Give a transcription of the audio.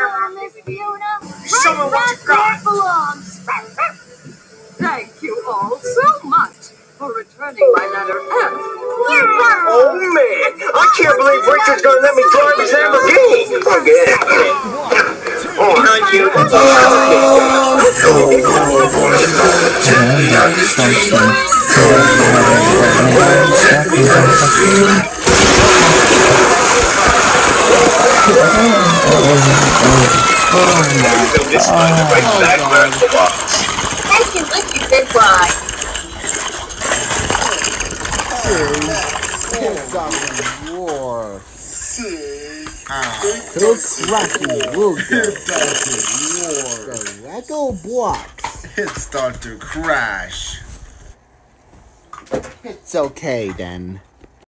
on this, Fiona. Show me what you got. Belongs. Thank you all so much for returning my letter F. Oh man, I can't believe Richard's gonna let me drive his Lamborghini. Forget it. Oh, thank you. So this one is right back where it belongs. Thank you, Licky. Goodbye. It's start to crash. It's okay then.